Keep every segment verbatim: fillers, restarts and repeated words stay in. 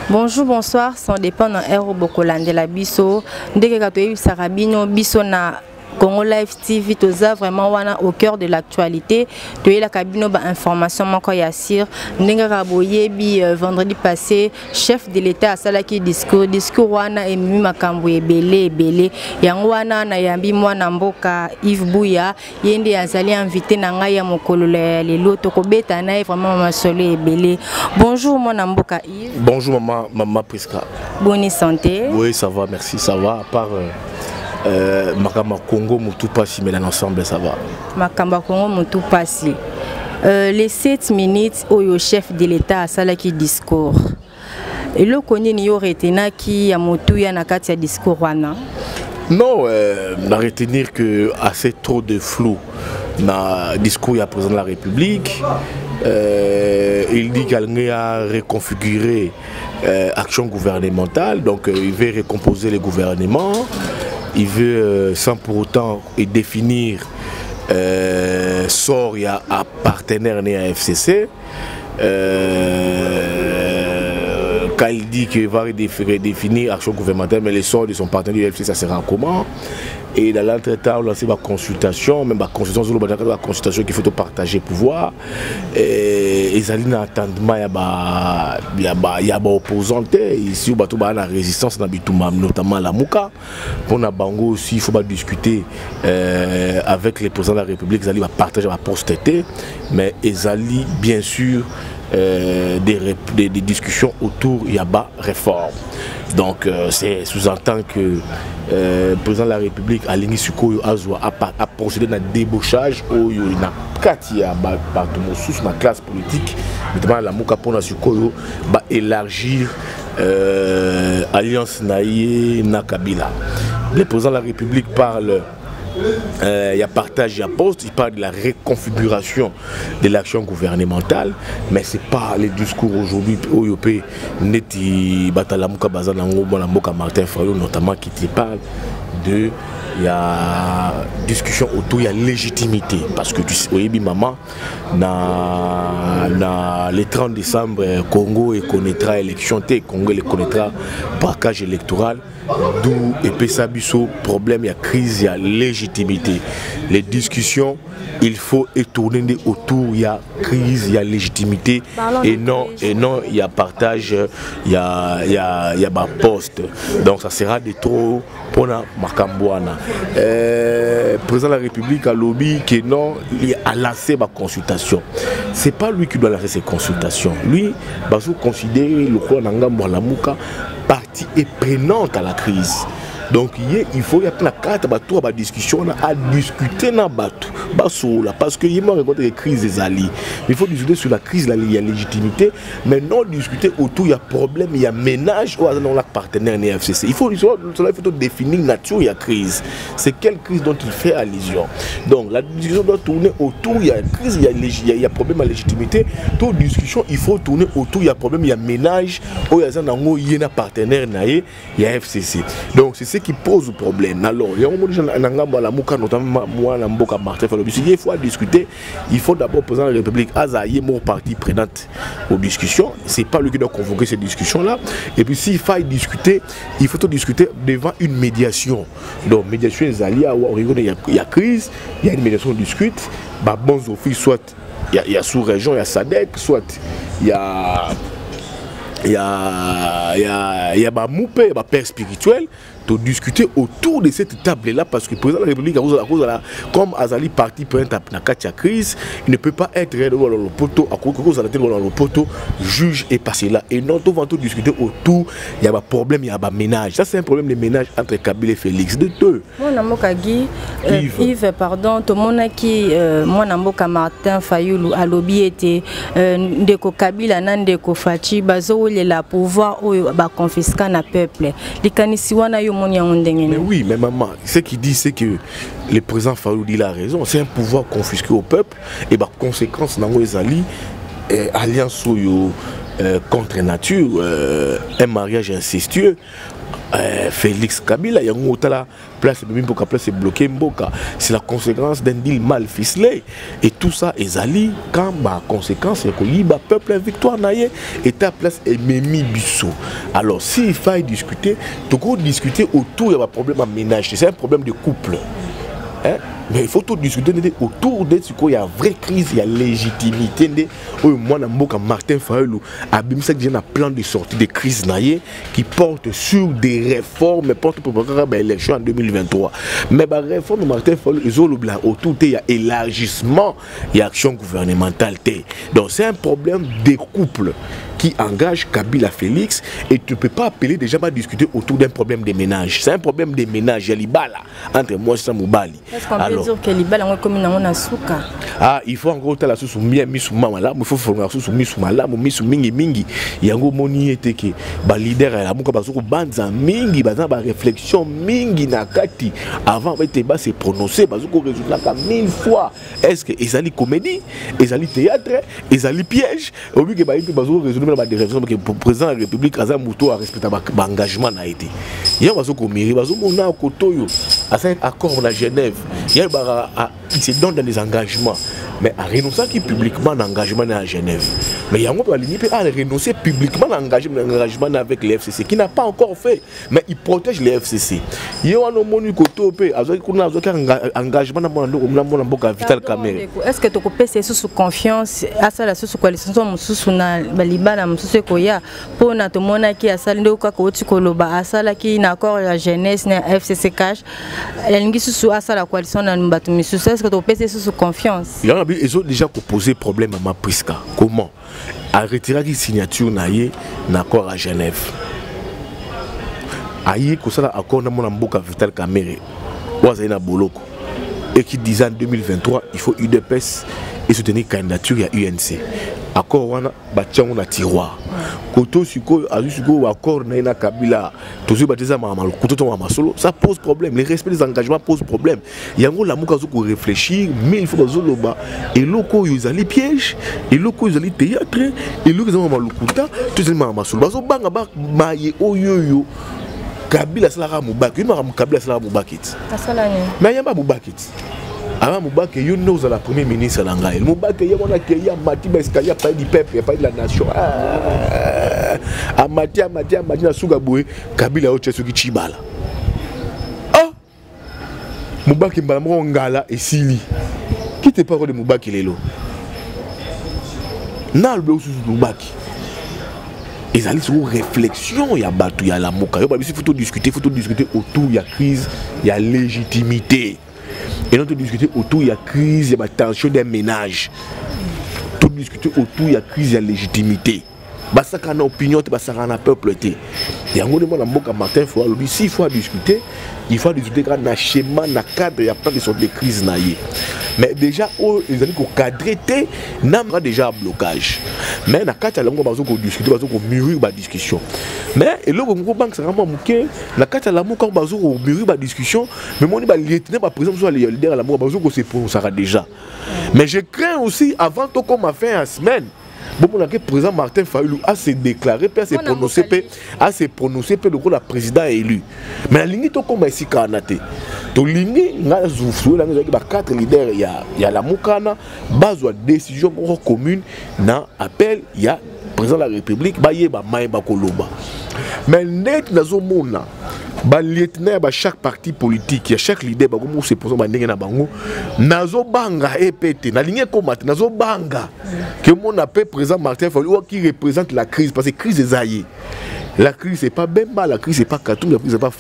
Bonjour, bonsoir, sans dépendre d'un héros bokolande la biso. Dès que tu as eu Sarabino, biso na Congo Live T V, tu as vraiment au cœur de l'actualité. Tu as la cabine d'information, Mako Yassir. Nenga Raboye, bi vendredi passé, chef de l'État à Salaki discours, discours wana et Mimi Makambouye belé belé. Yang wana na yambi mwana mboka Yves Bouya, yende azali invité na ngai ya mokolo le loto ko beta na vraiment masole belé. Bonjour mon mboka Yves. Bonjour maman, maman Priska. Bonne santé. Oui, ça va, merci, ça va. À part euh, euh, Makamba Congo, Moutou Passi, mais l'ensemble, ça va. Makamba Congo, Moutou Passi. Euh, les sept minutes où le chef de l'État a salaki discours. Et le connaît n'y aurait été qui a motuya na katia discours wana. Non, euh, on a retenir que assez trop de flou dans le discours du président de la République. Euh, il dit qu'il a reconfiguré euh, l'action gouvernementale, donc euh, il veut recomposer le gouvernement, il veut euh, sans pour autant définir euh, sort à partenaire né à F C C. Euh, quand il dit qu'il va redéfinir l'action gouvernementale, mais les sorts de son partenaire du F C C, ça sera comment? Et dans l'entretemps, on a lancé ma consultation, même ma consultation, la consultation qu'il faut partager pouvoir. Et ils allaient dans l'entendement, il y a des opposants. Ici, il y a la résistance, notamment la Mouka. Pour la Bango aussi, il faut discuter euh, avec les présidents de la République. Ils allaient partager la postérité. Mais ils allaient bien sûr euh, des, des, des discussions autour de la réforme. Donc, euh, c'est sous-entend que euh, le président de la République a a procédé à un débauchage où il y a quatre la classe politique, notamment la Mouka pour élargir euh, l'alliance Naïe Nakabila. Le président de la République parle. Euh, il y a partage, il y a poste, il parle de la reconfiguration de l'action gouvernementale, mais ce n'est pas le discours aujourd'hui au I O P, Martin Fayot notamment qui te parle de il y a discussion autour de la légitimité parce que tu sais, oui, maman, na, na, le trente décembre, Congo connaîtra élection, Congo connaîtra braquage électoral. D'où et Pessabiso, problème, il y a crise, il y a légitimité. Les discussions, il faut tourner autour, il y a crise, il y a légitimité. Parlons et non, et non, il y a partage, il y a, il y a, il y a ma poste. Donc ça sera de trop pour la Makambouana. Le président de la République a lobby que non, il a lancé ma consultation. C'est pas lui qui doit lancer ses consultations. Lui, il va considérer le corps d'Angamba la Mouka partie est prenante à la crise. Donc il faut y avoir une carte à discussion à discuter dans la parce que il y a une crise des alliés. Il faut discuter sur la crise, il y a légitimité, mais non discuter autour il y a problème, il y a ménage ou dans la partenaire N F C C. Il faut, il faut définir la nature il y a crise. C'est quelle crise dont il fait allusion. Donc la discussion doit tourner autour il y a crise, il y a, il y a, il y a problème à légitimité. Toute discussion il faut tourner autour il y a problème, il y a ménage ou il y a un partenaire il y a F C C. Donc c'est ce qui pose problème. Alors, il y a un moment notamment moi, Martin Fayot. Il faut discuter. Il faut d'abord président de la République Azaïe, mon parti prenante aux discussions. C'est pas lui qui doit convoquer ces discussions-là. Et puis s'il faut discuter, il faut discuter devant une médiation. Donc, médiation des alliés, il y a crise, il y a une médiation discute. Bah, bons offices, soit il y a sous-région, il y a SADC, soit il y a. Il y a, il y a, il y a ma moupé, ma père spirituel, de discuter autour de cette table-là parce que le président de la République, à cause de la, comme Azali parti pour une crise, il ne peut pas être dans le poteau, à cause de le poteau, juge et passer là. Et non, tout va tout discuter autour, il y a un problème, il y a un ménage. Ça, c'est un problème de ménage entre Kabila et Félix. De deux. Mon Namokagi, euh, Yves. Yves, pardon, tout le monde qui, mon Namoka Martin Fayulu, a lobby était Ndeko Kabila, Nandeko Fachi, Bazo, il est là pour voir où il va confisquer le peuple. Les Kanisiwana, yo mais oui, mais maman, ce qu'il dit, c'est que le président Fayulu dit la raison. C'est un pouvoir confisqué au peuple. Et par conséquence, dans les alliés, alliance euh, contre nature, euh, un mariage incestueux. Euh, Félix Kabila, il y a une place, place est bloquée, c'est la conséquence d'un deal mal ficelé. Et tout ça, Ezali, quand la conséquence, c'est que le peuple victoire naïe et ta place est Mimi Bissot. Alors, s'il faut discuter, tu peux discuter autour de problème à ménage, c'est un problème de couple. Hein? Mais il faut tout discuter autour de ce qu'il y a une vraie crise, il y a légitimité. Moi, je Martin Fayulu a un plan de sortie de crise qui porte sur des réformes, porte pour l'élection en deux mille vingt-trois. Mais la réforme de Martin Fayulu, autour il y a élargissement, il y a action gouvernementale. Donc c'est un problème des couples qui engage Kabila Félix et tu ne peux pas appeler déjà à discuter autour d'un problème de ménage. C'est un problème de ménage, il y a l'ibala entre moi et Samoubali. Est-ce qu'on peut dire que l'ibala est comme une souka? Ah, il faut encore la sous mia misu mama il faut faire sous misu malamu misu mingi mingi. Yango moni ete ke ba leader la muka bazoko banza mingi baza ba réflexion mingi na kati avant ete ba se prononcer bazoko résoudre ka mille fois. Est-ce que ezali comédie, ezali théâtre, ezali piège? Au but que ba ete bazoko résoudre ba des réflexions que le président de la République Azam Mouto a respecté ba engagement na été. Yango bazoko miri bazoko na kotoyo à cet accord de Genève. Il se donne dans des engagements. Mais à renoncer qui publiquement l'engagement à Genève. Mais il y a un peu à renoncer publiquement l'engagement avec les F C C qui n'a pas encore fait. Mais il protège les F C C. Il y a un engagement dans Vital Kamerhe. Est-ce que tu peux passer sous confiance à ça, sous coalition, sous Balibala, sous Koya, pour notre monarchie à Salendo, Kakotikoloba, à ça qui n'a encore la jeunesse, F C C cash, elle sous ça la coalition dans le bâtiment. Est-ce que tu peux passer sous confiance? Ils ont déjà posé problème à ma Priska. Comment? À retirer la signature d'accord à Genève. Aïe, que ça accord dans mon amboka Vital Kamerhe. Ouazaina Boloko. Et qui disait en deux mille vingt-trois, il faut U D P S et soutenir candidature à U N C. Accord wana batia on a tiroir. Koto suko azu suko accord na ina Kabila. Tozo batiza mama koto to mama solo, ça pose problème. Le respect des engagements pose problème. Yango la muka zuko réfléchir, mais il faut bazoloba et loko yozali piège, et loko yozali théâtre, et loko zama malukuta, tout ça mama solo. Bazo banga ba maye oyoyo. Kabila sala mubaki, ma Kabila sala mubakit. Asalani. Mais yamba mubakit. Avant Moubake, you know la première ministre Langaï. Moubake, il y a mon accueil, Mati Beskaïa, pas du peuple, pas de la nation. Ah, Mati, Mati, Mati, Sougaboué, Kabila Ochesuki Chibala. Ah, Moubake Mbamro Ngala et Sili. Qui te parle de Moubake Lelo? Nalbe ou sous Moubake. Ils allaient sur une réflexion, il y a battu, il y a la mouka. Il faut discuter, il faut discuter autour, il y a crise, il y a légitimité. Et nous discuter autour, il y a crise, il y a tension des ménages. Tout discuter autour, il y a crise, il y a légitimité. Parce qu'on a opinion, parce qu'on a peuple. Il y a un moment où Martin Fayulu, s'il faut discuter, il faut discuter dans un schéma, dans un cadre, il y a plein de sortes de crises. Mais déjà, les amis qui ont cadré, il y a déjà un blocage. Mais dans le cadre, il y a discuter, il y a mûrir la discussion. Mais le banque, c'est vraiment mouqué. Dans le cadre, il y a mûrir la discussion. Mais moi, je suis par exemple, sur les leaders, ça sera déjà. Mais je crains aussi, avant tout comme a fait en semaine, bon, le président Martin Fayulu a se déclaré, a se prononcé, a se prononcé pour le président élu. Mais la ligne est comme ici Kanate. Donc la ligne, il y a quatre leaders, il y a la Moukana, base de décision commune, dans appel, il y a le président de la République, il y a Maïba Koloba. Mais net dans ce monde, ba lieutenant ba chaque parti politique, il y a chaque leader ba comme se pose ba ndenge na bango nazo banga epete na ligne combattre nazo banga que mon appel président Martin Fayulu qui représente la crise parce que crise est aillée. La crise c'est pas Bemba, la crise c'est pas Katum, la crise c'est pas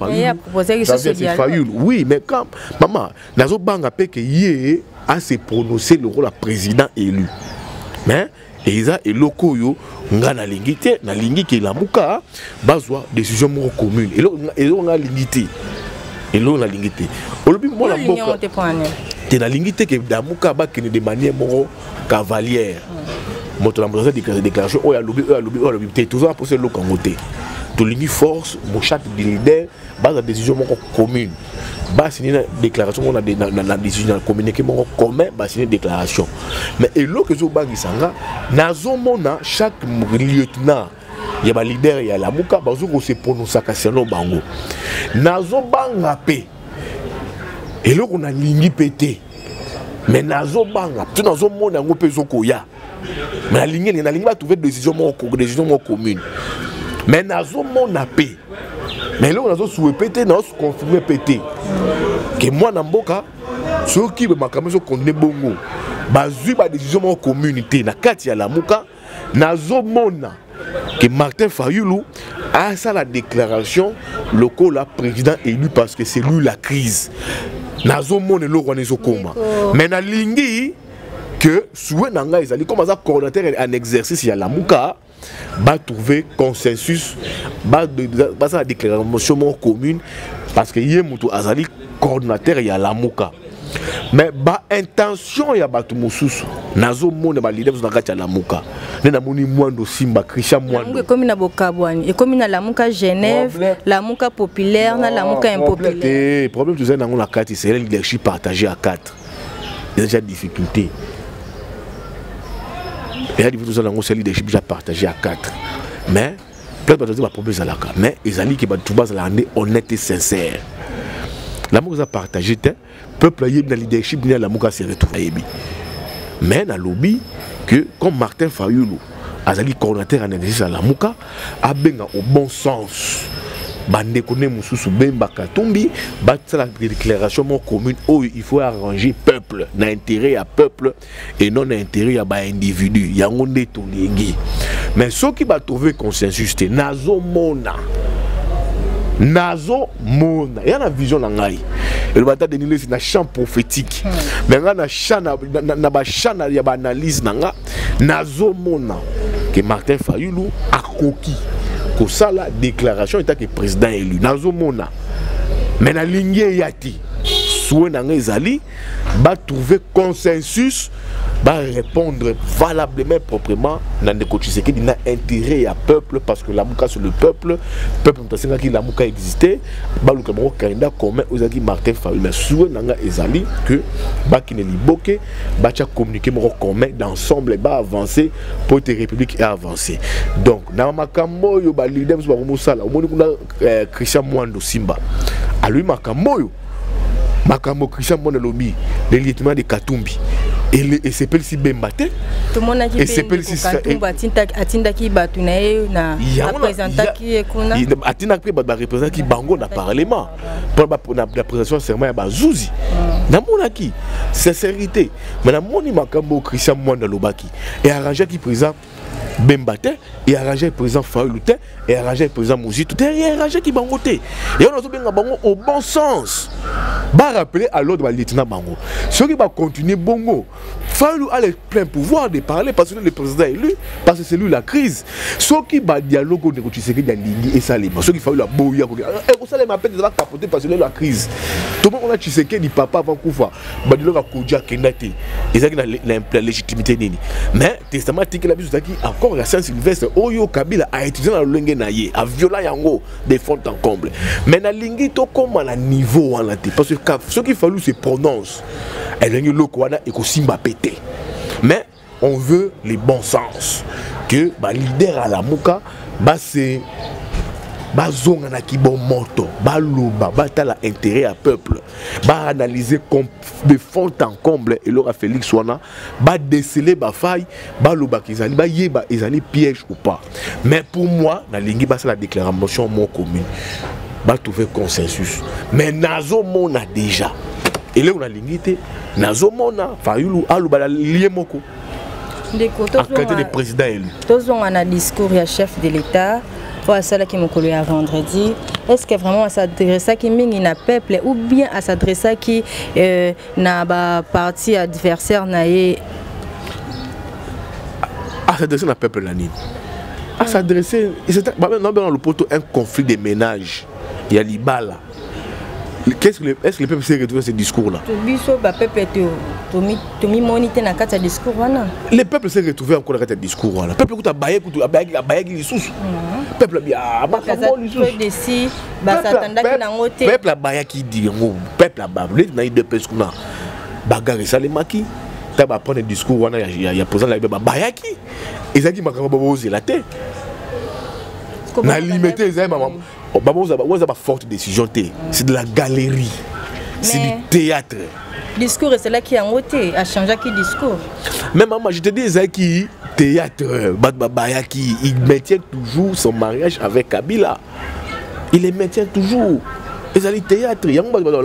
Fayulu. Oui, mais quand maman nazo banga pe que yé a se prononcer le rôle de président élu. Mais et ils a et loko yo nga na lingité na lingi ki la muka bazwa décision mo commune et lo et lo nga lingité et lo na lingité olobi mo la boka te na lingité ke da muka ba kene de manière mo cavalière moto la moto de déclaration o ya lobi o ya lobi o lobi te toujours pour ce lo kangote to lingi force mo chaque leader base décision mo commune ba signer une déclaration on a la décision communiqué mon commun ba signer déclaration mais et l'autre que zo bangi sanga nazo mona chaque lieutenant il y a ba leader ya Lamuka bazo ko se prononcer kaseno bango nazo banga pe et là on a lingi pété mais nazo banga tu nazo mona ngo pezo ko ya mais la ligne na ligne va trouver décision mon décision mon commune mais nazo mona pe mais là on nazo souhaiter pété nazo confirmer pété que moi na mboka ceux qui be makambo so condamner bongo bazui ba décision mon communauté na kati ya Lamuka nazo mona que Martin Fayulu a ça la déclaration local la président élu parce que c'est lui la crise nazo mona lo renezo koma mais na lingi que souhait nanga ezali comme ça coordinateur en exercice ya Lamuka va trouver consensus va va ça la déclaration mon commune parce que yé mutu azali coordinateur ya Lamuka mais ba intention ya batu mususu nazo mona ba leader na kati ya Lamuka ne na moni Mwando Simba Christian Mwando e comme na Bokabwani e comme na Lamuka Genève Lamuka populaire na Lamuka impopulaire eh problème tu sais na ngona kati c'est le leadership partagé à quatre il y a déjà difficulté et il faut que c'est leadership déjà partagé à quatre mais peut-être pas de problème là mais ils allaient que ba tout bas la honnête et sincère Lamuka a partagé peuple a dans leadership ni Lamuka s'est retrouvé mais na lobby que comme Martin Fayulu azali coordinateur en exercice à Lamuka a benga au bon sens bande connaît mususu bemba katumbi ba la déclaration mon commune où il faut arranger peuple na intérêt à peuple et non intérêt à ba individu yango nde to lingi mais ceux qui va trouver consensus te nazo mona nazo mona ya na vision na ngai le bata de nile na champ prophétique mais nga na champ na na ba champ ya ba analyse nanga nazo mona que Martin Fayulu akoki ko sala déclaration état que président élu nazo mona mais na ligne yati souhait nanga ezali ba trouver consensus va répondre valablement proprement dans des côtés qui n'a intérêt à peuple parce que Lamuka c'est le peuple peuple mtasenga qui Lamuka existait ba luka mo kanda commun ozaki Martin Fayulu mais souhait nanga ezali que ba ki ne liboke ba cha communiquer mo commun d'ensemble ba avancer pour te république et avancer donc na makambo yo ba leader ba mo sala omoni kuna Christian Mwando Simba a lui makambo yo makambo Christian Mwando lobi le lieutenant de Katumbi et et c'est pas si bien batté tout le monde a dit c'est pas si Katumba tinta atinda ki batu na e na représenter qui est kuna atinda ki ba représenter qui bango na parlement pour la présentation serment ya bazouzi na monaki sincérité mais na moni makambo Christian Mwanda lobaki et arrangé qui présent Bembate et arrangé le président Fayulu et arrangé le président Mouzito et arrangé qui bangoté et on a tout bien bango au bon sens va rappeler à l'autre le lieutenant bango ceux qui va continuer bongo Fayulu a le plein pouvoir de parler parce que le président est élu parce que c'est lui la crise ceux qui va dialogue de Tshisekedi dans Lingi et Salima ceux qui Fayulu a boya et vous savez m'appelle de la capoter parce que c'est la crise tout le monde on a Tshisekedi papa avant Koufa ba dialogue a Kodja Kendate et ça qui la légitimité nini mais testament qui la biso qui encore la Saint-Sylvestre Oyo Kabila a étudié dans le Lenge naye a violent yango des fonds en comble mais na lingi to comme à niveau en parce que ce qu'il fallu se prononce et lingi lokwana et ko simba pété mais on veut les bons sens que ba leader à Lamuka ba c'est bazonga na kibo moto baloba batala intérêt à peuple ba analyser de fond en comble et Laura Félix wana ba déceler ba faille baloba kizali ba yeba ezali piège ou pas mais pour moi na lingi ba la déclaration mon commune ba trouver consensus mais nazo mona déjà et là on a lingité nazo mona Fayulu aluba la lié moko en qualité de président élu tous ont un discours ya chef de l'état à ça qui me collé à vendredi est-ce que vraiment à s'adresser à qui na peuple ou bien à s'adresser à qui euh, na ba parti adversaire na ye à s'adresser à peuple la nini à s'adresser c'est dans le poteau un conflit de ménage il y a l'ibala qu'est-ce que est-ce que le peuple s'est retrouvé ce discours là le peuple s'est retrouvé encore dans ce discours là le peuple a baillé a baillé a baillé les sous peuple bien peuple a baillé qui dit peuple a baillé na de pesque na bagarre ça les maquis tu vas prendre un discours il y a présent la baillé qui ils a dit makambo boze la tête Na limité ça maman. Maman vous avez forte décision té. C'est de la galerie. C'est du théâtre. Discours c'est là qui a voté a changé qui discours. Mais maman, je te dis ça qui théâtre Badbabaya qui il maintient toujours son mariage avec Kabila. Il les maintient toujours. Ils allaient théâtre, il y a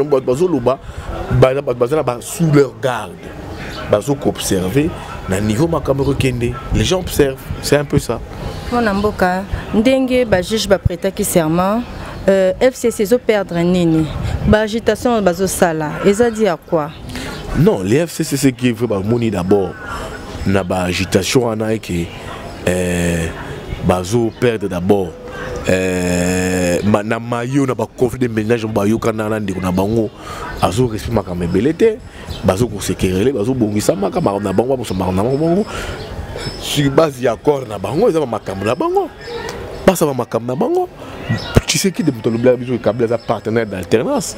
sous leur garde. Bazo observer na niveau makamero kende. Les gens observent, c'est un peu ça. Mon amboka, ndenge ba juge ba prêter qui serment, euh, F C C zo perdre nini. Ba agitation bazo sala, ça dit à quoi? Non, les F C C c'est qui veut ba moni d'abord na ba agitation ana que euh bazo perdre d'abord euh na mayo na ba conflit de ménage ba yo kana na ndeko na bango azo respect makame belete bazo ko sekerele bazo bongisa makama na bango ba so na bango sur base ya accord na bango eza makam na bango basa ba makam na bango tu sais qui de mutolobla biso Kabila za partenaire d'alternance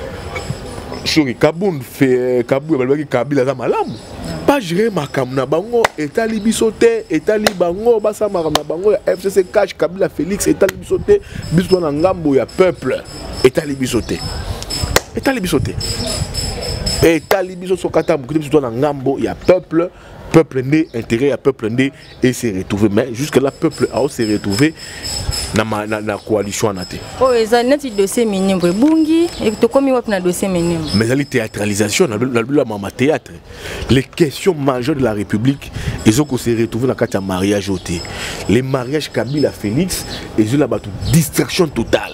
sur Kaboun fait Kabou ba Kabila za malamu pas gérer makam na bango etali biso te etali bango basa makam na bango ya F C C cash Kabila Félix etali biso te biso na ngambo ya peuple etali biso te etali biso te etali biso sokata bukite biso na ngambo ya peuple peuple né intérêt à peuple né et s'est retrouvé mais jusque là peuple a s'est retrouvé na na na coalition na te. Oh eza neti dossier minimbre bungi et to komi wapi na dossier minimbre. Mais la théâtralisation na la mama théâtre. Les questions majeures de la République ils ont s'est retrouvé dans le mariage ôté. Les mariages Kabila Félix ils ont la distraction totale.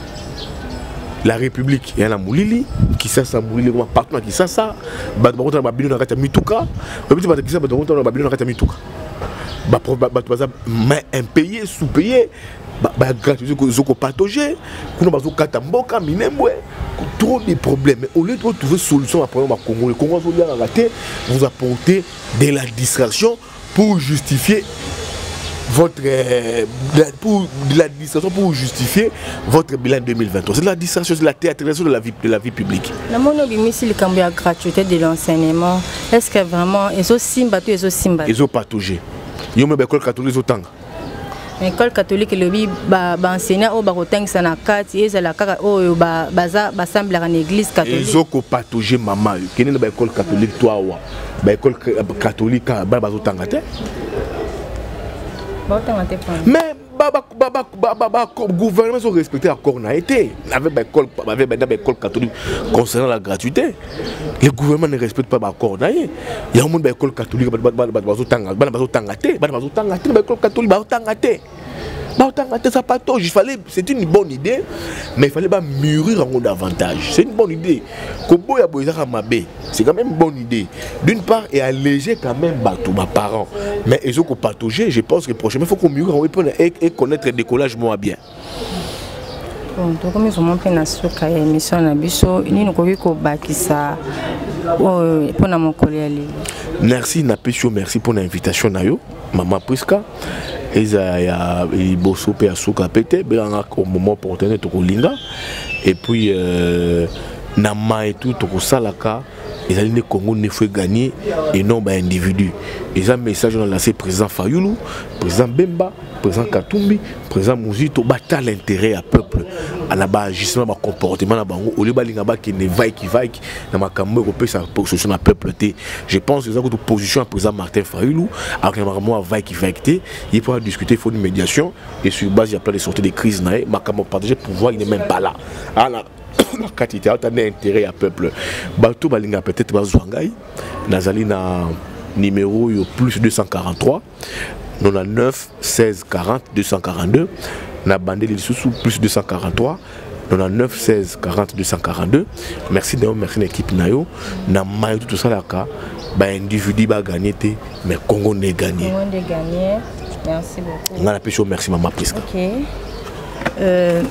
La République, il y a la Moulili, qui s'est sa Moulili, partout qui s'est ça, bah bah on a babino na kata mituka, bah petit bah qui s'est bah on a babino na kata mituka, bah bah bah mais impayé, sous-payé, bah bah gratuit, zoko patogé, qu'on a bah zoko kata mboka minembwe, trop de problèmes. Mais au lieu de trouver solution à problème à Congo, le Congo vous dire raté, vous apportez de la distraction pour justifier votre euh, pour de la distraction pour justifier votre bilan deux mille vingt-trois. C'est de la distraction, c'est de la théâtralisation de la vie de la vie publique. La monobimisi le cambia gratuité de l'enseignement. Est-ce que vraiment ils ont simbato ils ont simbato. Ils ont patogé. Ils ont même école catholique autant. L'école catholique le bi ba ba enseigner au baroteng sana kati et la kaka o ba baza ba semble en église catholique. Ils ont patogé maman. Qui n'est pas école catholique toi wa. Ba école catholique ba bazo tangate. Mais le gouvernement a respecté l'accord n'a été avec l'école catholique concernant la gratuité. Le gouvernement ne respecte pas l'accord n'a été. Il y a un monde d'école catholique ça patauge. Il fallait, c'est une bonne idée, mais il fallait pas mûrir encore davantage. C'est une bonne idée. C'est quand même une bonne idée. D'une part, et alléger quand même mes parents. Mais ils ont patauger, je pense que prochainement, il faut qu'on mûrir et connaître le décollage moins bien. Bon, donc comme ils ont montré dans ce cas émission na biso, ni nous koki ko bakisa pour na mon collègue. Merci na pesio, merci pour l'invitation na yo, maman Priska. Eza ya bosso pe asuka pété, belanga au moment opportun to kolinga. Et puis euh, na ma et tout to salaka. Les alliés Congo ne faut gagner et non bah individu. Ils ont un message dans lancé président Fayoulou, président Bemba, président Katumbi, président Mouzito, battre l'intérêt à peuple, à la base justement ma comportement na bango, au lieu balinga ba qui ne vaille qui vaille, na ma kambo européen sa position à peuple té. Je pense que ça une position à président Martin Fayoulou, avec la marmo vaille qui vaille té, il faut discuter, il faut une médiation et sur base il y a plein de sorties de crise na, ma kambo partager pouvoir il n'est même pas là. Alors, la quantité a un intérêt à peuple. Batou balinga peut-être bazouangai. Nazali na numéro plus deux cent quarante-trois, quatre-vingt-neuf seize quarante deux cent quarante-deux. Na bandé les sous plus deux cent quarante-trois, quatre-vingt-neuf seize quarante deux cent quarante-deux. Merci d'ailleurs, merci l'équipe nayo. Na mayo tout ça là ka, ba individu ba gagné té, mais Congo n'est gagné. Congo n'est gagné. Merci beaucoup. On a la pêche, merci maman Priska. OK. Euh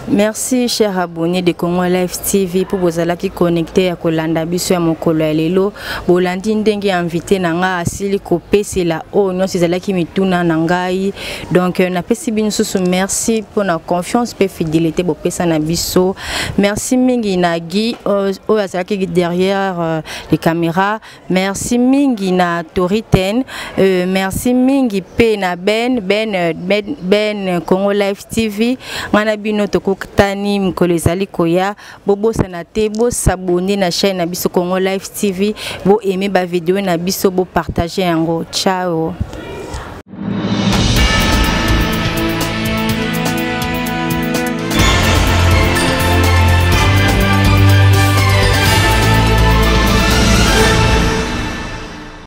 Merci chers abonnés de Congo Live T V pour vous aller qui connecter à Kolanda biso ya mokolo ya lelo bolandi ndenge invité nanga asili kopé c'est la o non c'est là qui mituna nangai donc na pesi binso merci pour la confiance et fidélité bo pesa na biso merci mingi na Guy o azala qui derrière euh, les caméras merci mingi na Toriten euh, merci mingi pe na Ben Ben Ben Ben Congo Live T V ngana bino to Tani mkolezali koya bobo sanate bo s'abonner na chaîne na biso Congo Live T V bo aimer ba vidéo na biso bo partager yango ciao.